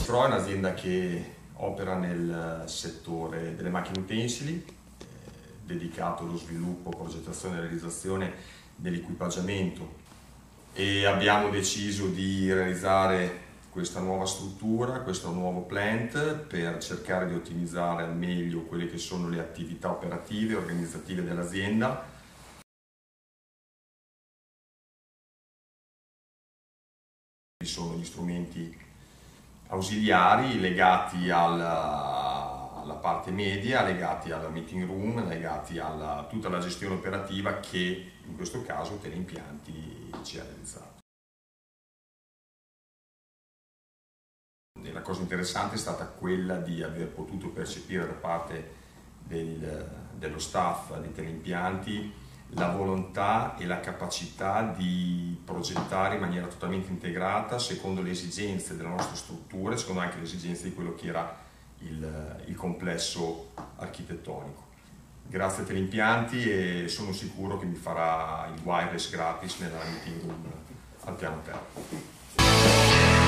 Pro è un'azienda che opera nel settore delle macchine utensili, dedicato allo sviluppo, progettazione e realizzazione dell'equipaggiamento, e abbiamo deciso di realizzare questa nuova struttura, questo nuovo plant, per cercare di ottimizzare al meglio quelle che sono le attività operative e organizzative dell'azienda. Ci sono gli strumenti ausiliari legati alla parte media, legati alla meeting room, legati a tutta la gestione operativa che in questo caso Teleimpianti ci ha realizzato. E la cosa interessante è stata quella di aver potuto percepire da parte dello staff di Teleimpianti la volontà e la capacità di progettare in maniera totalmente integrata secondo le esigenze della nostra struttura, secondo anche le esigenze di quello che era il complesso architettonico. Grazie a Teleimpianti, e sono sicuro che mi farà il wireless gratis nella meeting room al piano terra.